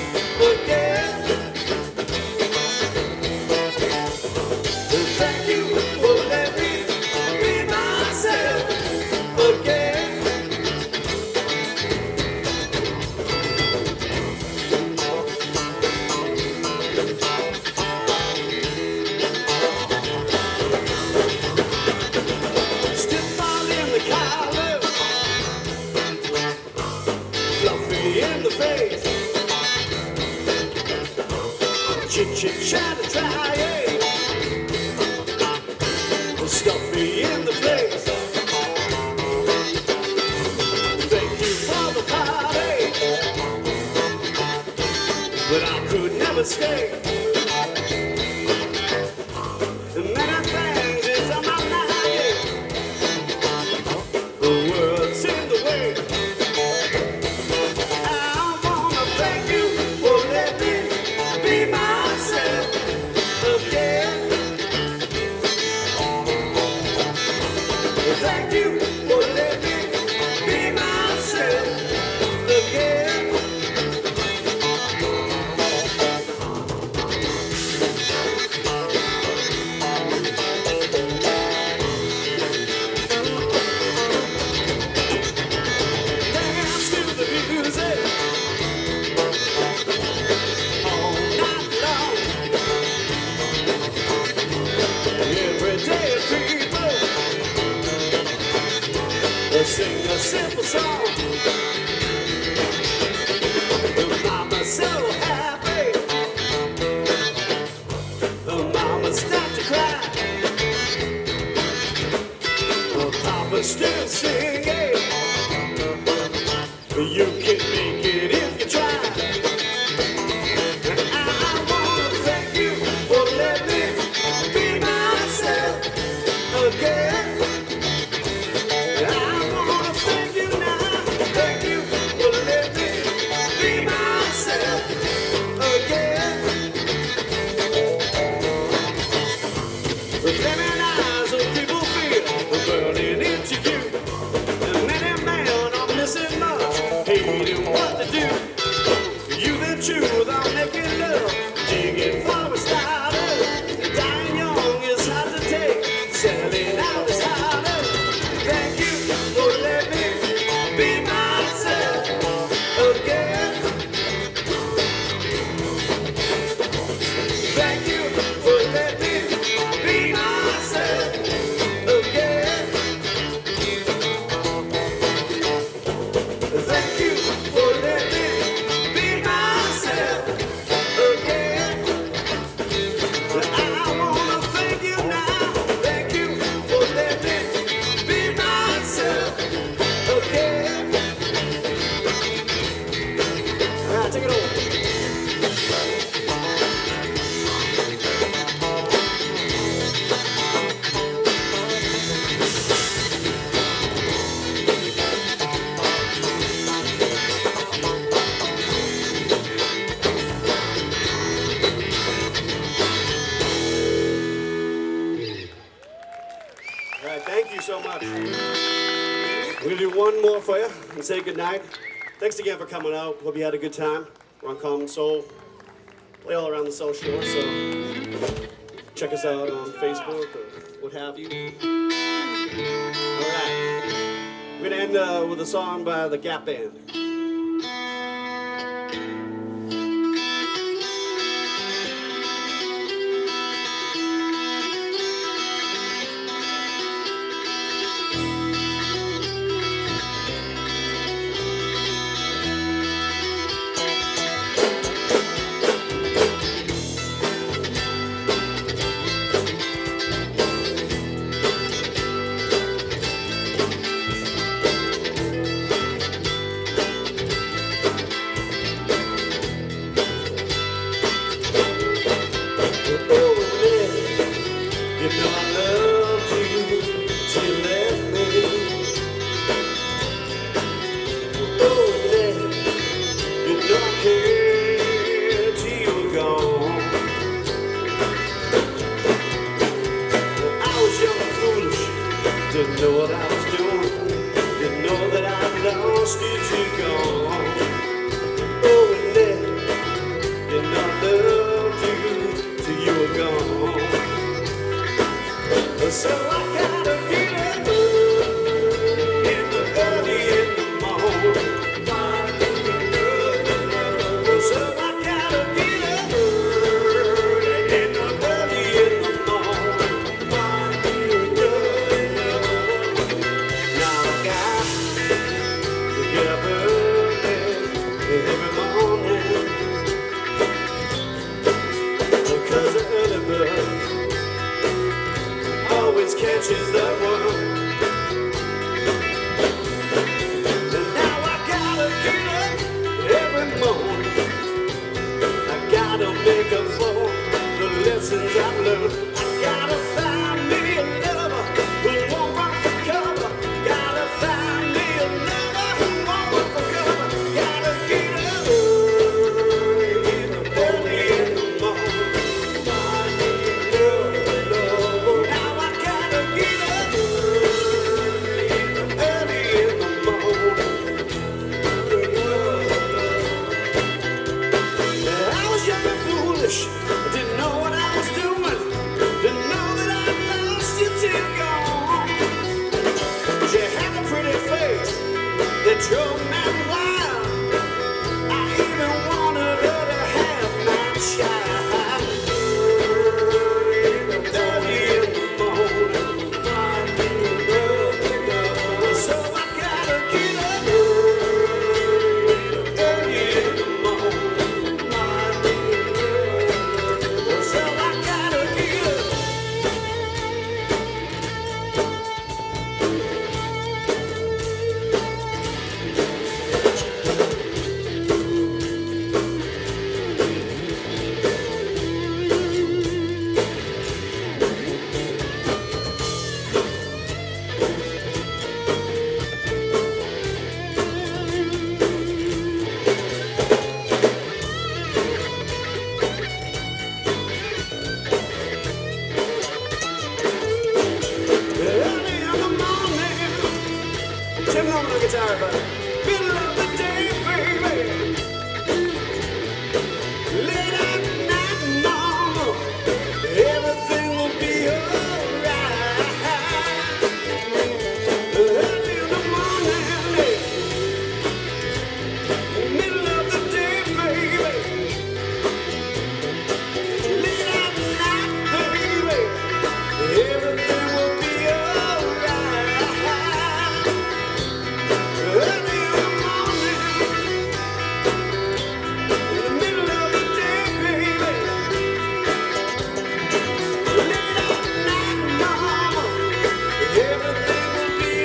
Thank you for letting me be myself again. Still fall in the collar, fluffy in the face. Chit-chit-chat and try it. Stuffy in the place. Thank you for the party, but I could never stay. Many things is on my mind. The world's in the way. I wanna thank you for letting me be myself again. Thank you for letting me be myself again. Dance to the music all night long. Every day people sing a simple song. Mama's so happy. Mama start to cry. Papa's still singing. You can make it if you try. I wanna thank you for letting me be myself again. Truth, I'm making love, digging for a starter. Dying young is hard to take, selling out. right, thank you so much. We're gonna do one more for you and say goodnight. Thanks again for coming out. Hope you had a good time. We're on Common Soul. Play all around the South Shore, so check us out on Facebook or what have you. All right, we're gonna end with a song by the Gap Band. Didn't know what I was doing. Didn't know that I lost you till gone. Oh, and then did not love you till you were gone. So I gotta get up in the early in the morning. So I gotta get up in the early in the morning. Get up early every morning, because the early bird always catches the worm. And now I gotta get up every morning. I gotta make up for the lessons I've learned. I gotta find me a lover who won't run for cover. Gotta find me a lover who won't run for cover. Gotta get up early in the morning. Find me a lover. Now I gotta get up early in the morning. I was young and foolish. I didn't know what I was doing. Didn't know that I lost you till gone. She had a pretty face that drove me wild. I even wanted her to have my child. Early in the morning, so I gotta get up early in the morning. So I gotta get up. Early in the morning, Tim on the guitar, but middle of the day, baby. Late at night, mama, everything will be alright. Early in the morning, middle of the day, baby. Late at night, baby, everything will be alright. Early in the morning, in the middle of the day, baby. Late at night, mama, everything will be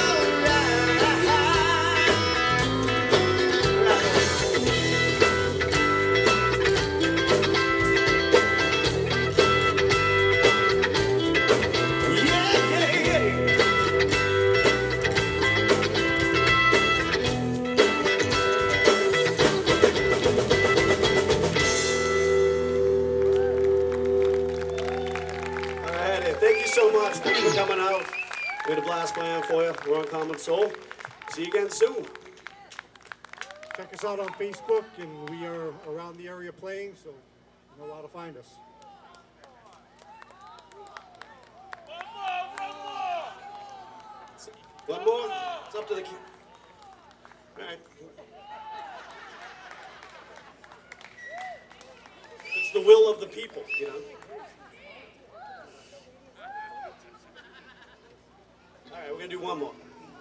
alright. Yeah, yeah, yeah. All righty, thank you so much. Thanks for coming out. We had a blast playing for you. We're Uncommon Soul. See you again soon. Check us out on Facebook, and we are around the area playing, so you know how to find us. One more? It's up to the kid. All right. It's the will of the people, you know? All right, we're going to do one more.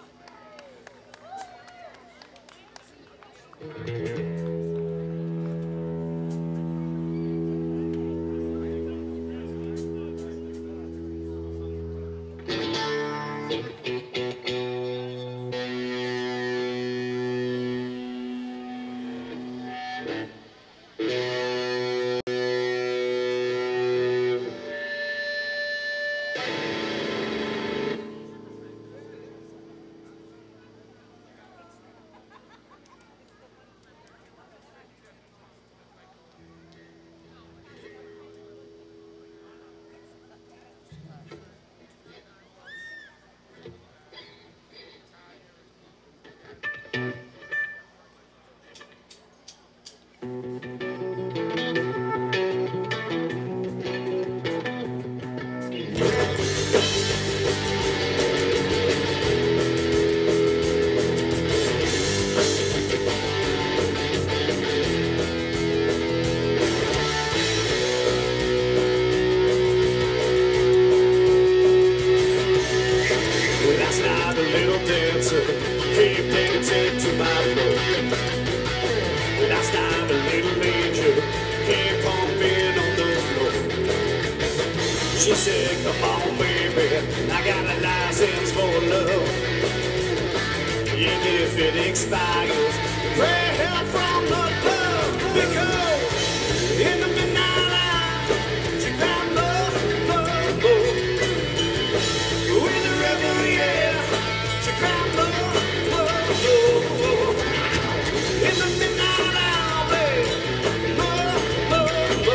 She said, come on, baby, I got a license for love. And if it expires, pray help from the club. Because in the midnight hour, she found love. With the rebel, yeah, she found love. In the midnight hour, babe, love.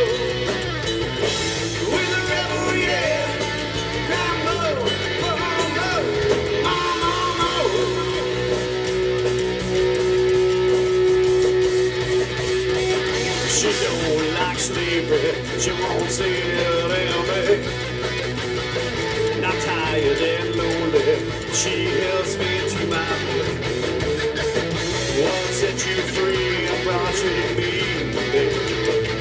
With the rebel, yeah, found love. She don't like sleeping, she won't sit in me. Not tired and lonely, she helps me to my bed. What set you free and brought you to me, baby?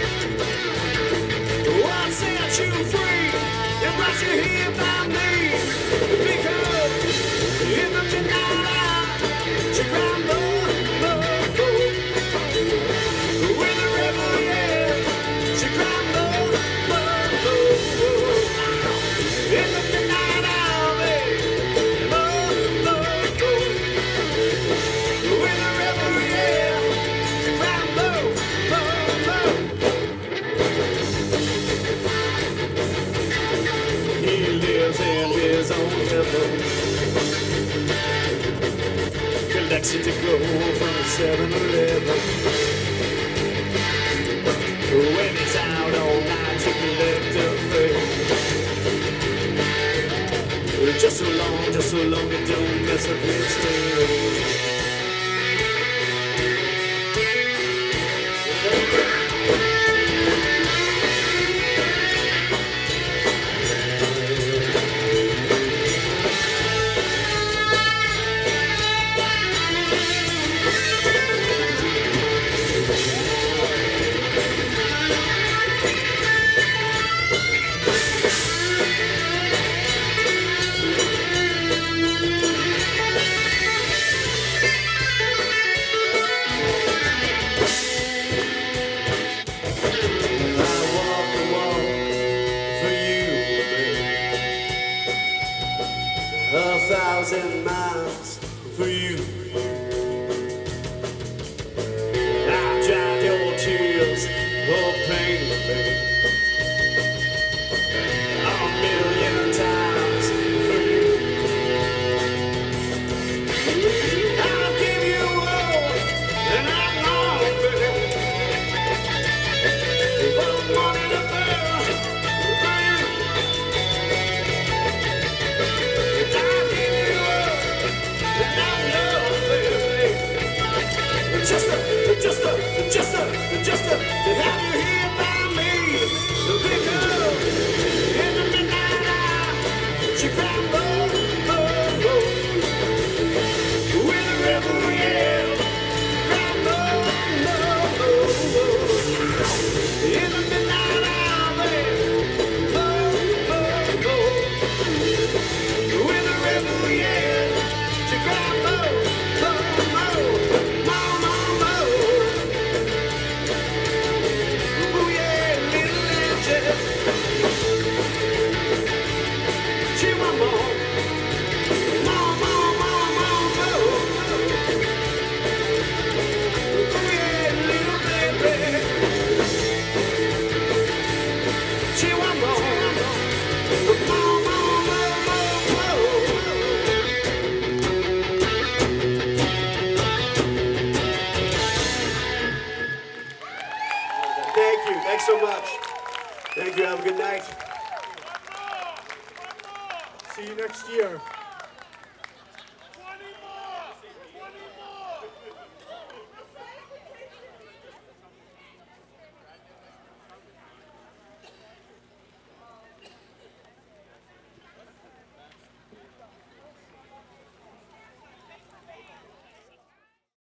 What set you free and brought you here by me? Because in the midnight hour, she found love. With the rebel, yeah, she found love. In the midnight hour, babe, love. With the rebel, yeah, she found love. He lives in his own heaven, collects it to go from 7-Eleven. When he's out all night to collect a fare. Just so long, it don't mess up his stay. Miles for you. I've dried your tears of pain, baby, 1,000,000 times for you. I'll give you all and I'm long, baby, from morning to bed for you. I'll give just to have you here by me. Because in the midnight hour, she cried low, low, low. With a rebel yell, cried low, low, low. In the midnight hour, babe, low, low, low. With a rebel yell, she cried low, low, low. Low, low, low. Ooh, yeah, little angel. She want more. More, more, more, more, more. Ooh, yeah, little baby. She want more. More, more, more, more, more. Thank you. Thanks so much. Thank you. Have a good night. See you next year.